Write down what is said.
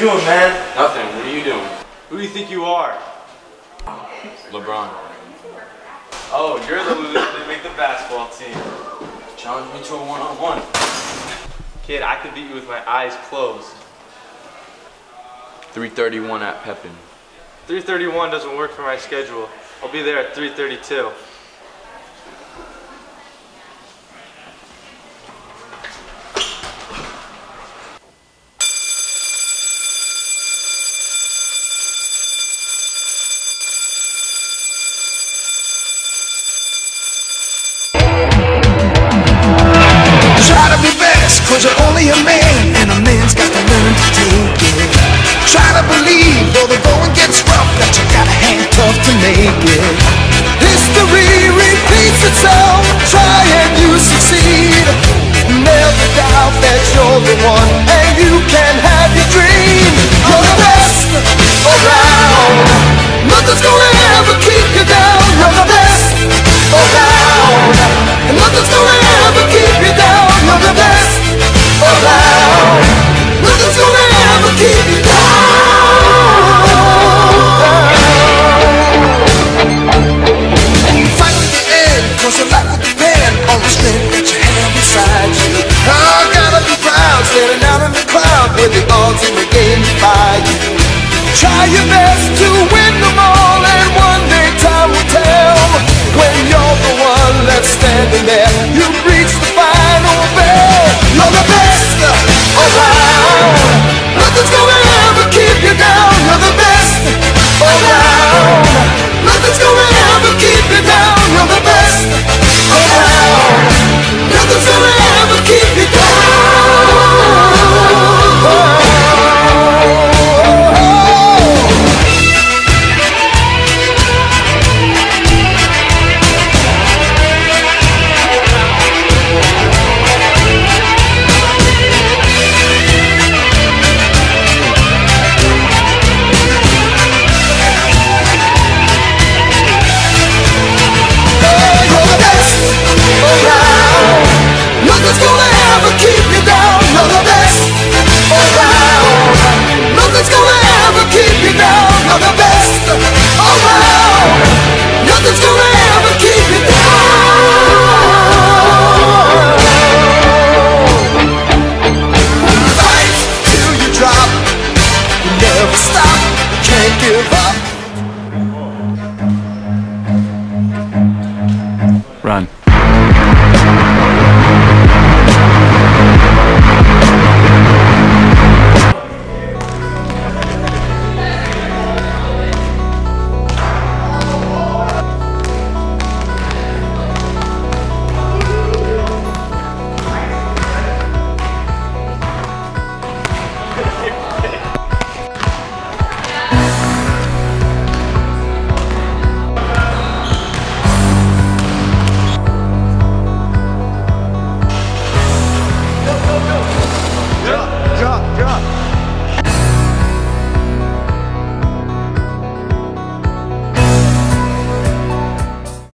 doing, man? Nothing. What are you doing? Who do you think you are? LeBron. Oh, you're the loser that make the basketball team. Challenge me to a one-on-one. Kid, I could beat you with my eyes closed. 3:31 at Pepin. 3:31 doesn't work for my schedule. I'll be there at 3:32. Try to be best, cause you're only a man, and a man's got to learn to take it. Try to believe, though the going gets rough, that you gotta hang tough to make it. History repeats itself, try and you succeed. Never doubt that you're the one, and you can have your dream. You're the best around, nothing's gonna ever keep you down. You're the best around, and nothing's gonna ever keep you down. You're the best around, nothing's gonna ever keep you down. Fight to the end, cause your life will depend on the strength that you have inside you. I gotta be proud, standing out in the crowd with the ultimate game by you. Try your best to win them all, and one day time will tell when you're the one that's standing there. You reach the